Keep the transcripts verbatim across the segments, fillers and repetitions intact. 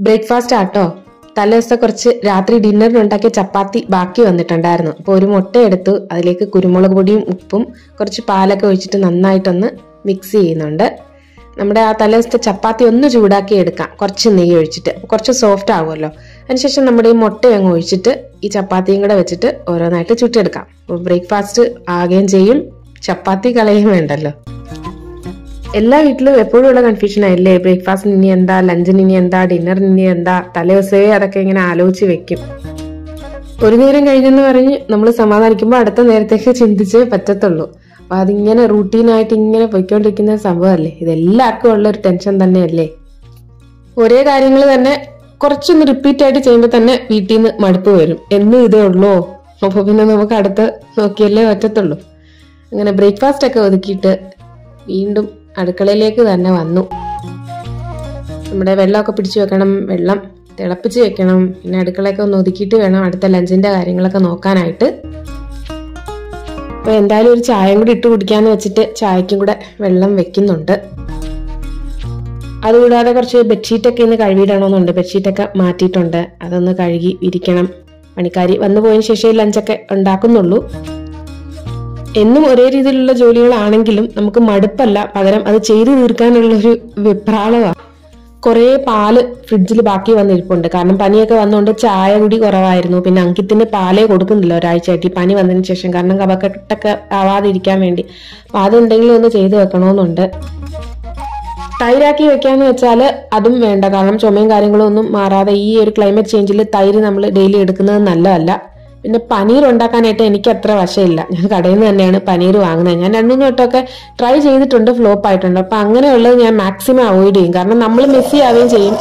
Breakfast ആട്ടോ. തലേദിവസത്തെ കുറച്ച് രാത്രി ഡിന്നറിന് ഉണ്ടാക്കിയ ചപ്പാത്തി ബാക്കി വന്നിട്ടുണ്ടായിരുന്നു. അപ്പോൾ ഒരു മുട്ട എടുത്തു, അതിലേക്ക് കുരുമുളക് പൊടിയും ഉപ്പും കുറച്ച് പാലൊക്കെ ഒഴിച്ചിട്ട് നന്നായിട്ടൊന്ന് മിക്സ് ചെയ്യുന്നുണ്ട്. നമ്മുടെ ആ തലേദിവസത്തെ ചപ്പാത്തി ഒന്ന് ചൂടാക്കി എടുക്കാം, കുറച്ച് നെയ്യ് ഒഴിച്ചിട്ട്. കുറച്ച് സോഫ്റ്റ് ആകുമല്ലോ. അതിനുശേഷം നമ്മുടെ ഈ മുട്ട അങ്ങ് ഒഴിച്ചിട്ട് ഈ ചപ്പാത്തിയും കൂടെ വെച്ചിട്ട് ഓരോന്നായിട്ട് ചുട്ടെടുക്കാം. അപ്പോൾ ബ്രേക്ക്ഫാസ്റ്റ് ആകുകയും ചെയ്യും, ചപ്പാത്തി കളയും വേണ്ടല്ലോ. എല്ലാ വീട്ടിലും എപ്പോഴും ഉള്ള കൺഫ്യൂഷൻ ആയില്ലേ, ബ്രേക്ക്ഫാസ്റ്റിന് ഇനി എന്താ, ലഞ്ചിന് ഇനി എന്താ, ഡിന്നറിന് ഇനി എന്താ. തലേദിവസമേ അതൊക്കെ ഇങ്ങനെ ആലോചിച്ച് വെക്കും. ഒരു നേരം കഴിഞ്ഞെന്ന് പറഞ്ഞ് നമ്മൾ സമാധാനിക്കുമ്പോൾ അടുത്ത നേരത്തേക്ക് ചിന്തിച്ചേ പറ്റത്തുള്ളൂ. അപ്പൊ അതിങ്ങനെ റൂട്ടീനായിട്ട് ഇങ്ങനെ പോയിക്കൊണ്ടിരിക്കുന്ന സംഭവമല്ലേ. ഇതെല്ലാവർക്കും ഉള്ള ഒരു ടെൻഷൻ തന്നെയല്ലേ. ഒരേ കാര്യങ്ങൾ തന്നെ കുറച്ചൊന്ന് റിപ്പീറ്റ് ആയിട്ട് ചെയ്യുമ്പോൾ തന്നെ വീട്ടിൽ നിന്ന് മടുപ്പ് വരും. എന്നും ഇതേ ഉള്ളൂ, അപ്പൊ പിന്നെ നമുക്ക് അടുത്ത് നോക്കിയല്ലേ പറ്റത്തുള്ളൂ. അങ്ങനെ ബ്രേക്ക്ഫാസ്റ്റ് ഒക്കെ ഒതുക്കിയിട്ട് വീണ്ടും അടുക്കളയിലേക്ക് തന്നെ വന്നു. നമ്മുടെ വെള്ളമൊക്കെ പിടിച്ചു വെക്കണം, വെള്ളം തിളപ്പിച്ച് വെക്കണം. പിന്നെ അടുക്കളയൊക്കെ ഒന്ന് ഒതുക്കിയിട്ട് വേണം അടുത്ത ലഞ്ചിന്റെ കാര്യങ്ങളൊക്കെ നോക്കാനായിട്ട്. അപ്പൊ എന്തായാലും ഒരു ചായയും കൂടി ഇട്ട് കുടിക്കാന്ന് വെച്ചിട്ട് ചായക്കും കൂടെ വെള്ളം വെക്കുന്നുണ്ട്. അതുകൂടാതെ കുറച്ച് ബെഡ്ഷീറ്റൊക്കെ ഇന്ന് കഴുകിയിടണമെന്നുണ്ട്. ബെഡ്ഷീറ്റൊക്കെ മാറ്റിയിട്ടുണ്ട്, അതൊന്ന് കഴുകി വിരിക്കണം. പണിക്കാരി വന്നു പോയതിനു ശേഷം ലഞ്ചൊക്കെ ഉണ്ടാക്കുന്നുള്ളൂ. എന്നും ഒരേ രീതിയിലുള്ള ജോലികളാണെങ്കിലും നമുക്ക് മടുപ്പല്ല, പകരം അത് ചെയ്തു തീർക്കാനുള്ളൊരു വെപ്രാളമാണ്. കുറേ പാല് ഫ്രിഡ്ജിൽ ബാക്കി വന്നിരിപ്പുണ്ട്. കാരണം പനിയൊക്കെ വന്നുകൊണ്ട് ചായ കൂടി കുറവായിരുന്നു. പിന്നെ അങ്കിത്തിന് പാലേ കൊടുക്കുന്നില്ല ഒരാഴ്ചയായിട്ട്, പനി വന്നതിന് ശേഷം. കാരണം കഫക്കെട്ടൊക്കെ ആവാതിരിക്കാൻ വേണ്ടി. അപ്പൊ അതെന്തെങ്കിലും ഒന്ന് ചെയ്തു വെക്കണമെന്നുണ്ട്. തൈരാക്കി വെക്കാന്ന് വെച്ചാല് അതും വേണ്ട. കാരണം ചുമയും കാര്യങ്ങളും ഒന്നും മാറാതെ ഈ ഒരു ക്ലൈമറ്റ് ചേഞ്ചിൽ തൈര് നമ്മൾ ഡെയിലി എടുക്കുന്നത് നല്ലതല്ല. പിന്നെ പനീർ ഉണ്ടാക്കാനായിട്ട് എനിക്ക് അത്ര വശമില്ല. ഞാൻ കടയിൽ നിന്ന് തന്നെയാണ് പനീർ വാങ്ങുന്നത്. ഞാൻ രണ്ടു മൂന്ന് വട്ടമൊക്കെ ട്രൈ ചെയ്തിട്ടുണ്ട്, ഫ്ലോപ്പ് ആയിട്ടുണ്ട്. അപ്പൊ അങ്ങനെയുള്ളത് ഞാൻ മാക്സിമം അവോയ്ഡ് ചെയ്യും. കാരണം നമ്മൾ മെസ്സി ആവുകയും ചെയ്യും.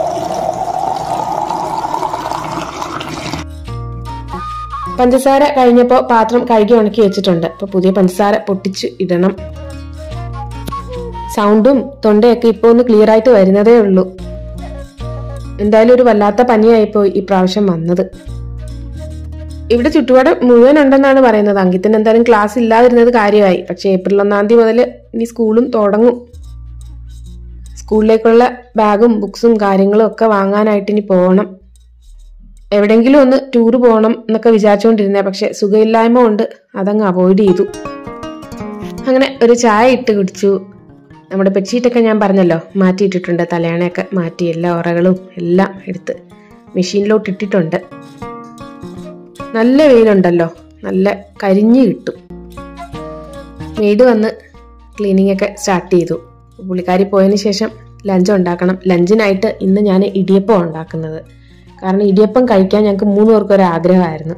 പഞ്ചസാര കഴിഞ്ഞപ്പോ പാത്രം കഴുകി ഉണക്കി വെച്ചിട്ടുണ്ട്. അപ്പൊ പുതിയ പഞ്ചസാര പൊട്ടിച്ച് ഇടണം. സൗണ്ടും തൊണ്ടയൊക്കെ ഇപ്പൊ ഒന്ന് ക്ലിയർ ആയിട്ട് വരുന്നതേ ഉള്ളൂ. എന്തായാലും ഒരു വല്ലാത്ത പനിയായിപ്പോയി ഈ പ്രാവശ്യം വന്നത്. ഇവിടെ ചുറ്റുപാട് മുഴുവൻ ഉണ്ടെന്നാണ് പറയുന്നത്. അങ്കിത്തിന് എന്തായാലും ക്ലാസ് ഇല്ലാതിരുന്നത് കാര്യമായി. പക്ഷെ ഏപ്രിൽ ഒന്നാം തീയതി മുതൽ ഇനി സ്കൂളും തുടങ്ങും. സ്കൂളിലേക്കുള്ള ബാഗും ബുക്സും കാര്യങ്ങളും ഒക്കെ വാങ്ങാനായിട്ട് ഇനി പോകണം. എവിടെയെങ്കിലും ഒന്ന് ടൂർ പോകണം എന്നൊക്കെ വിചാരിച്ചുകൊണ്ടിരുന്നേ, പക്ഷെ സുഖമില്ലായ്മ കൊണ്ട് അതങ്ങ് അവോയ്ഡ് ചെയ്തു. അങ്ങനെ ഒരു ചായ ഇട്ട് കുടിച്ചു. നമ്മുടെ ബെഡ്ഷീറ്റൊക്കെ ഞാൻ പറഞ്ഞല്ലോ മാറ്റിയിട്ടിട്ടുണ്ട്. തലയണയൊക്കെ മാറ്റി എല്ലാ ഉറകളും എല്ലാം എടുത്ത് മെഷീനിലോട്ട് ഇട്ടിട്ടുണ്ട്. നല്ല വെയിലുണ്ടല്ലോ, നല്ല കരിഞ്ഞു കിട്ടും. മെയ്ഡ് വന്ന് ക്ലീനിങ് ഒക്കെ സ്റ്റാർട്ട് ചെയ്തു. പുള്ളിക്കാരി പോയതിനു ശേഷം ലഞ്ച് ഉണ്ടാക്കണം. ലഞ്ചിനായിട്ട് ഇന്ന് ഞാൻ ഇടിയപ്പം ഉണ്ടാക്കുന്നത്. കാരണം ഇടിയപ്പം കഴിക്കാൻ ഞങ്ങൾക്ക് മൂന്ന് പേർക്ക് ഒരു ആഗ്രഹമായിരുന്നു.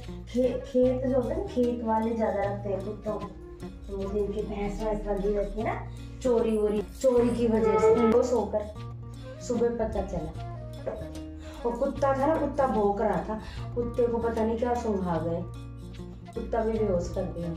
और कुत्ता था ना, कुत्ता भौंक रहा था. कुत्ते को पता नहीं क्या सूंघा गए. कुत्ता भी बेहोश कर दिया.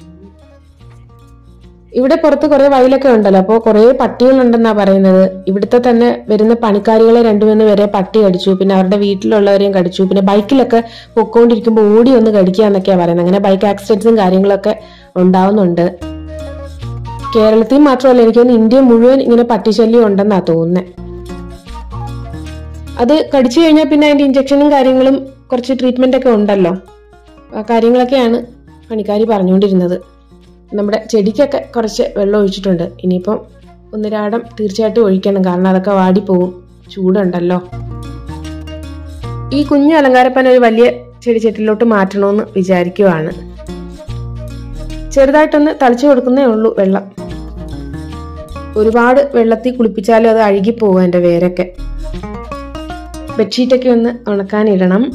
ഇവിടെ പുറത്ത് കുറെ വയലൊക്കെ ഉണ്ടല്ലോ, അപ്പോൾ കുറെ പട്ടികളുണ്ടെന്നാ പറയുന്നത്. ഇവിടുത്തെ തന്നെ വരുന്ന പണിക്കാരികളെ രണ്ടുമൂന്ന് പേരെ പട്ടി കടിച്ചു. പിന്നെ അവരുടെ വീട്ടിലുള്ളവരെയും കടിച്ചു. പിന്നെ ബൈക്കിലൊക്കെ പൊക്കോണ്ടിരിക്കുമ്പോൾ ഓടി ഒന്ന് കടിക്കുക എന്നൊക്കെയാ പറയുന്നത്. അങ്ങനെ ബൈക്ക് ആക്സിഡന്റ്സും കാര്യങ്ങളൊക്കെ ഉണ്ടാവുന്നുണ്ട്. കേരളത്തിൽ മാത്രമല്ല, എനിക്കൊന്ന് ഇന്ത്യ മുഴുവൻ ഇങ്ങനെ പട്ടിശല്യം ഉണ്ടെന്നാ തോന്നുന്നത്. അത് കടിച്ചു കഴിഞ്ഞാൽ പിന്നെ അതിന്റെ ഇഞ്ചക്ഷനും കാര്യങ്ങളും കുറച്ച് ട്രീറ്റ്മെന്റ് ഒക്കെ ഉണ്ടല്ലോ. ആ കാര്യങ്ങളൊക്കെയാണ് പണിക്കാരി പറഞ്ഞുകൊണ്ടിരുന്നത്. നമ്മുടെ ചെടിക്കൊക്കെ കുറച്ച് വെള്ളം ഒഴിച്ചിട്ടുണ്ട്. ഇനിയിപ്പം ഒന്നിരാടം തീർച്ചയായിട്ടും ഒഴിക്കണം, കാരണം അതൊക്കെ വാടിപ്പോവും, ചൂടുണ്ടല്ലോ. ഈ കുഞ്ഞു അലങ്കാരപ്പന ഒരു വലിയ ചെടിച്ചട്ടിലോട്ട് മാറ്റണമെന്ന് വിചാരിക്കുവാണ്. ചെറുതായിട്ടൊന്ന് തളിച്ചു കൊടുക്കുന്നേ ഉള്ളൂ വെള്ളം. ഒരുപാട് വെള്ളത്തിൽ കുളിപ്പിച്ചാലും അത് അഴുകിപ്പോവും എൻ്റെ വേരൊക്കെ. ബെഡ്ഷീറ്റൊക്കെ ഒന്ന് ഉണക്കാനിടണം.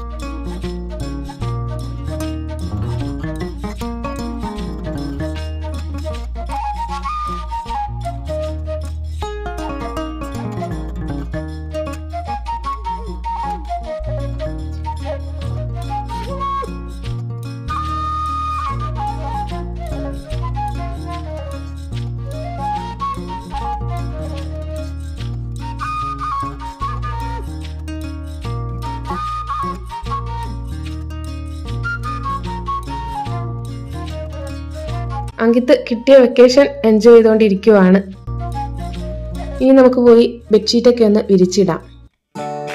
അങ്കിത്ത് കിട്ടിയ വെക്കേഷൻ എൻജോയ് ചെയ്തുകൊണ്ടിരിക്കുവാണ്. ഇനി നമുക്ക് പോയി ബെഡ്ഷീറ്റൊക്കെ ഒന്ന് വിരിച്ചിടാം.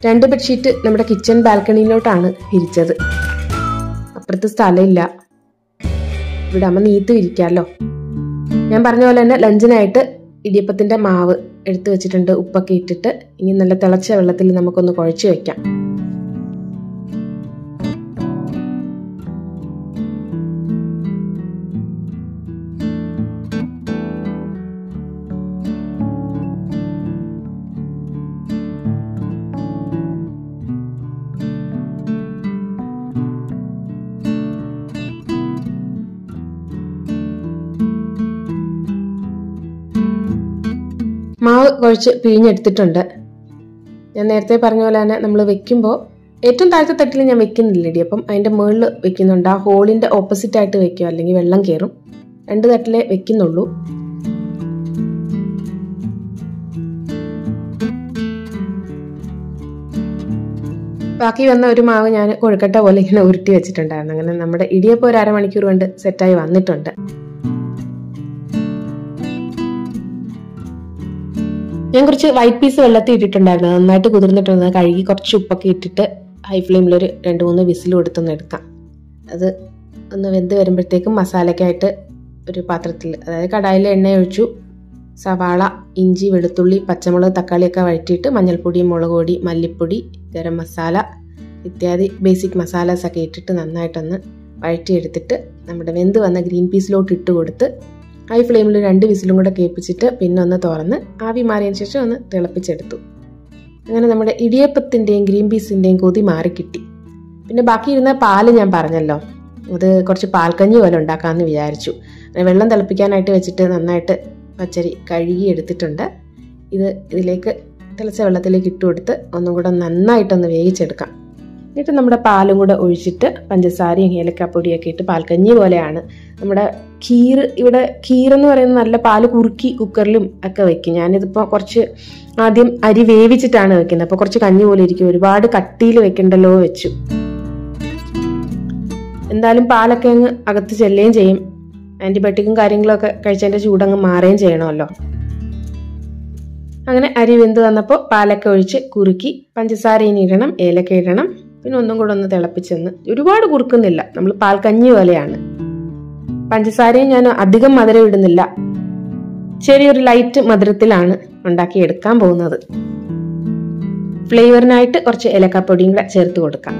രണ്ട് ബെഡ്ഷീറ്റ് നമ്മുടെ കിച്ചൺ ബാൽക്കണിയിലോട്ടാണ് വിരിച്ചത്. അപ്പുറത്ത് സ്ഥലമില്ല, ഇവിടെ അമ്മ നീത്ത് വിരിക്കാമല്ലോ. ഞാൻ പറഞ്ഞ പോലെ തന്നെ ലഞ്ചിനായിട്ട് ഇടിയപ്പത്തിന്റെ മാവ് എടുത്തു വെച്ചിട്ടുണ്ട്, ഉപ്പൊക്കെ ഇട്ടിട്ട്. ഇനി നല്ല തിളച്ച വെള്ളത്തിൽ നമുക്കൊന്ന് കുഴച്ച് വെക്കാം. മാവ് കുഴച്ച് പിഴിഞ്ഞെടുത്തിട്ടുണ്ട്. ഞാൻ നേരത്തെ പറഞ്ഞ പോലെ തന്നെ നമ്മൾ വെക്കുമ്പോൾ ഏറ്റവും താഴത്തെ തട്ടിൽ ഞാൻ വെക്കുന്നില്ല ഇടിയപ്പം, അതിൻ്റെ മുകളിൽ വെക്കുന്നുണ്ട്. ആ ഹോളിൻ്റെ ഓപ്പോസിറ്റ് ആയിട്ട് വെക്കുക, അല്ലെങ്കിൽ വെള്ളം കയറും. രണ്ട് തട്ടിലേ വെക്കുന്നുള്ളൂ. ബാക്കി വന്ന ഒരു മാവ് ഞാൻ കൊഴുക്കട്ട പോലെ ഇങ്ങനെ ഉരുട്ടി വെച്ചിട്ടുണ്ടായിരുന്നു. അങ്ങനെ നമ്മുടെ ഇടിയപ്പം ഒരു അരമണിക്കൂർ കൊണ്ട് സെറ്റായി വന്നിട്ടുണ്ട്. ഞാൻ കുറച്ച് വൈറ്റ് പീസ് വെള്ളത്തിൽ ഇട്ടിട്ടുണ്ടായിരുന്നു, നന്നായിട്ട് കുതിർന്നിട്ടുണ്ട്. കഴുകി കുറച്ച് ഉപ്പൊക്കെ ഇട്ടിട്ട് ഹൈ ഫ്ലെയിമിലൊരു രണ്ട് മൂന്ന് വിസിലും എടുത്തൊന്ന് എടുക്കാം. അത് ഒന്ന് വെന്ത് വരുമ്പോഴത്തേക്കും മസാലയ്ക്കായിട്ട് ഒരു പാത്രത്തിൽ, അതായത് കടായിൽ എണ്ണ ഒഴിച്ചു. സവാള, ഇഞ്ചി, വെളുത്തുള്ളി, പച്ചമുളക്, തക്കാളിയൊക്കെ വഴറ്റിയിട്ട് മഞ്ഞൾപ്പൊടി, മുളക് പൊടി, മല്ലിപ്പൊടി, ഗരം മസാല ഇത്യാദി ബേസിക് മസാലാസൊക്കെ ഇട്ടിട്ട് നന്നായിട്ടൊന്ന് വഴറ്റിയെടുത്തിട്ട് നമ്മുടെ വെന്ത് വന്ന ഗ്രീൻ പീസിലോട്ട് ഇട്ട് കൊടുത്ത് ഹൈ ഫ്ലെയിമിൽ രണ്ട് വിസിലും കൂടെ കേൾപ്പിച്ചിട്ട് പിന്നെ ഒന്ന് തുറന്ന് ആവി മാറിയതിന് ശേഷം ഒന്ന് തിളപ്പിച്ചെടുത്തു. അങ്ങനെ നമ്മുടെ ഇടിയപ്പത്തിൻ്റെയും ഗ്രീൻ പീസിൻ്റെയും കൊതി മാറിക്കിട്ടി. പിന്നെ ബാക്കി ഇരുന്ന പാല് ഞാൻ പറഞ്ഞല്ലോ, അത് കുറച്ച് പാൽക്കഞ്ഞി പോലെ ഉണ്ടാക്കാമെന്ന് വിചാരിച്ചു. വെള്ളം തിളപ്പിക്കാനായിട്ട് വെച്ചിട്ട് നന്നായിട്ട് പച്ചരി കഴുകി എടുത്തിട്ടുണ്ട്. ഇത് ഇതിലേക്ക് തിളച്ച വെള്ളത്തിലേക്ക് ഇട്ട് കൊടുത്ത് ഒന്നും കൂടെ നന്നായിട്ടൊന്ന് വേവിച്ചെടുക്കാം. എന്നിട്ട് നമ്മുടെ പാലും കൂടെ ഒഴിച്ചിട്ട് പഞ്ചസാരയും ഏലക്കാപ്പൊടിയൊക്കെ ഇട്ട് പാൽക്കഞ്ഞി പോലെയാണ്. നമ്മുടെ ഖീർ, ഇവിടെ ഖീറെന്ന് പറയുന്നത് നല്ല പാല് കുറുക്കി കുക്കറിലും ഒക്കെ വെക്കും. ഞാനിതിപ്പോൾ കുറച്ച് ആദ്യം അരി വേവിച്ചിട്ടാണ് വെക്കുന്നത്, അപ്പോൾ കുറച്ച് കഞ്ഞി പോലെ ഇരിക്കും. ഒരുപാട് കട്ടിയിൽ വെക്കണ്ടല്ലോ വെച്ചു. എന്തായാലും പാലൊക്കെ അങ്ങ് അകത്ത് ചെല്ലുകയും ചെയ്യും. ആൻറ്റിബയോട്ടിക്കും കാര്യങ്ങളൊക്കെ കഴിച്ചതിൻ്റെ ചൂടങ്ങ് മാറുകയും ചെയ്യണമല്ലോ. അങ്ങനെ അരി വെന്ത് വന്നപ്പോൾ പാലൊക്കെ ഒഴിച്ച് കുറുക്കി പഞ്ചസാരയും ഇടണം, ഏലക്ക ഇടണം. പിന്നെ ഒന്നും കൂടെ ഒന്ന് തിളപ്പിച്ചെന്ന്, ഒരുപാട് കുറുക്കുന്നില്ല, നമ്മൾ പാൽക്കഞ്ഞി പോലെയാണ്. പഞ്ചസാരയും ഞാൻ അധികം മധുരം ഇടുന്നില്ല, ചെറിയൊരു ലൈറ്റ് മധുരത്തിലാണ് ഉണ്ടാക്കി എടുക്കാൻ പോകുന്നത്. ഫ്ലേവറിനായിട്ട് കുറച്ച് ഏലക്കാപ്പൊടിയും കൂടെ ചേർത്ത് കൊടുക്കാം.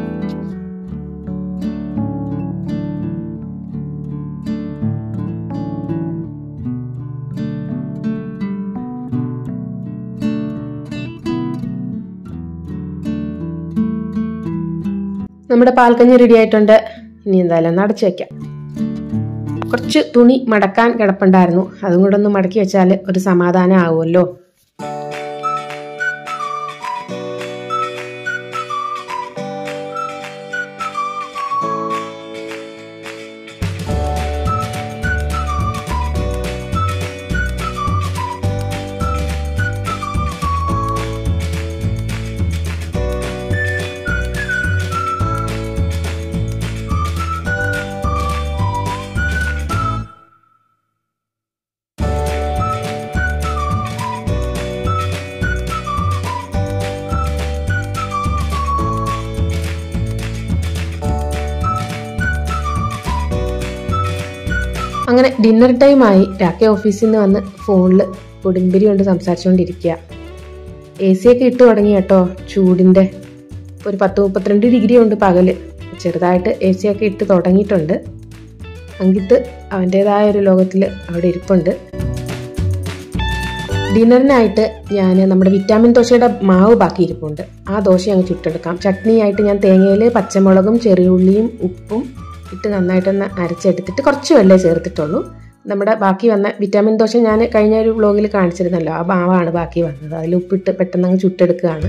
നമ്മുടെ പാൽക്കഞ്ഞി റെഡി ആയിട്ടുണ്ട്. ഇനി എന്തായാലും ഒന്ന് അടച്ചു വെക്കാം. കുറച്ച് തുണി മടക്കാൻ കിടപ്പുണ്ടായിരുന്നു, അതും കൂടെ ഒന്ന് മടക്കി വെച്ചാൽ ഒരു സമാധാനം ആവുമല്ലോ. അങ്ങനെ ഡിന്നർ ടൈമായി. രാഖി ഓഫീസിൽ നിന്ന് വന്ന് ഫോണിൽ കൊടുമ്പിരി കൊണ്ട് സംസാരിച്ചുകൊണ്ടിരിക്കുക. എ സി ഒക്കെ ഇട്ട് തുടങ്ങി കേട്ടോ. ചൂടിൻ്റെ ഒരു പത്ത് മുപ്പത്തിരണ്ട് ഡിഗ്രി ഉണ്ട് പകല്. ചെറുതായിട്ട് എ സി ഒക്കെ ഇട്ട് തുടങ്ങിയിട്ടുണ്ട്. അങ്കിത്ത് അവൻ്റേതായ ഒരു ലോകത്തിൽ അവിടെ ഇരിപ്പുണ്ട്. ഡിന്നറിനായിട്ട് ഞാൻ നമ്മുടെ വിറ്റാമിൻ ദോശയുടെ മാവ് ബാക്കി ഇരിപ്പുണ്ട്. ആ ദോശ അങ്ങ് ചുട്ടെടുക്കാം. ചട്നിയായിട്ട് ഞാൻ തേങ്ങയിൽ പച്ചമുളകും ചെറിയുള്ളിയും ഉപ്പും ഇട്ട് നന്നായിട്ടൊന്ന് അരച്ചെടുത്തിട്ട് കുറച്ച് വെള്ളമേ ചേർത്തിട്ടുള്ളൂ. നമ്മുടെ ബാക്കി വന്ന വിറ്റാമിൻ ദോശ ഞാൻ കഴിഞ്ഞ ഒരു വ്ലോഗിൽ കാണിച്ചിരുന്നല്ലോ, ആ മാവാണ് ബാക്കി വന്നത്. അതിൽ ഉപ്പിട്ട് പെട്ടെന്ന് അങ്ങ് ചുട്ടെടുക്കുകയാണ്.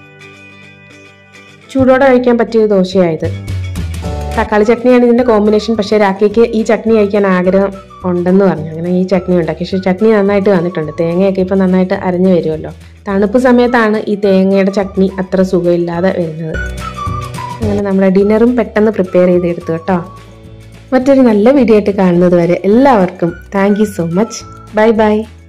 ചൂടോടെ കഴിക്കാൻ പറ്റിയ ദോശയായത്. തക്കാളി ചട്നിയാണ് ഇതിൻ്റെ കോമ്പിനേഷൻ. പക്ഷേ രാഖിക്ക് ഈ ചട്നി കഴിക്കാൻ ആഗ്രഹം ഉണ്ടെന്ന് പറഞ്ഞു. അങ്ങനെ ഈ ചട്നി ഉണ്ടാക്കി. പക്ഷേ ചട്നി നന്നായിട്ട് വന്നിട്ടുണ്ട്. തേങ്ങയൊക്കെ ഇപ്പം നന്നായിട്ട് അരഞ്ഞു വരുമല്ലോ. തണുപ്പ് സമയത്താണ് ഈ തേങ്ങയുടെ ചട്നി അത്ര സുഖമില്ലാതെ വരുന്നത്. അങ്ങനെ നമ്മുടെ ഡിന്നറും പെട്ടെന്ന് പ്രിപ്പയർ ചെയ്തെടുത്തു കേട്ടോ. മറ്റൊരു നല്ല വീഡിയോ ആയിട്ട് കാണുന്നത് വരെ എല്ലാവർക്കും thank you so much. Bye by.